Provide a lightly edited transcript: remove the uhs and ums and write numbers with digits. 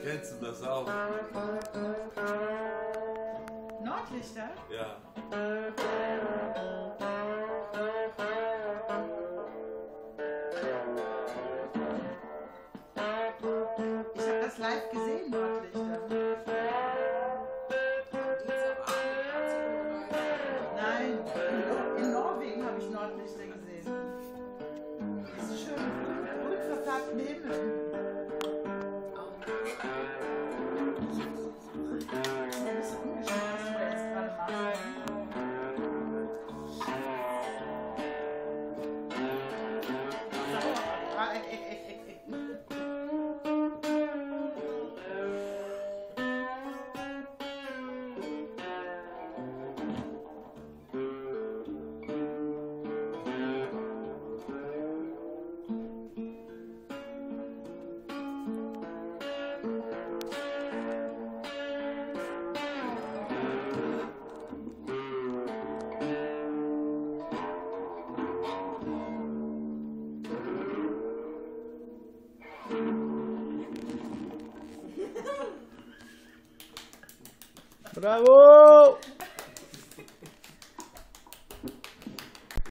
Kennst du das auch? Nordlichter? Ja. Ich habe das live gesehen, Nordlichter. Nein, in Norwegen habe ich Nordlichter gesehen. Das ist schön, grün verfärbten Himmel. Das ist ein bisschen ungeschickt, was du da jetzt gerade machst. Bravo!